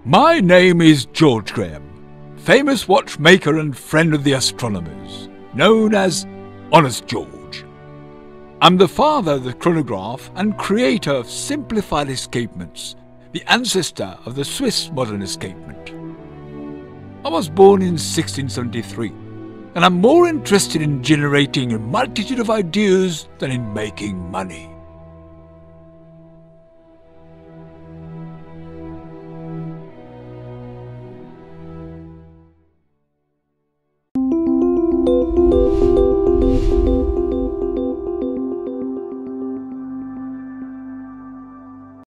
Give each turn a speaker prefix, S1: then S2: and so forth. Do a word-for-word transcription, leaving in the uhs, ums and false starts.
S1: My name is George Graham, famous watchmaker and friend of the astronomers, known as Honest George. I'm the father of the chronograph and creator of simplified escapements, the ancestor of the Swiss modern escapement. I was born in sixteen seventy-three, and I'm more interested in generating a multitude of ideas than in making money.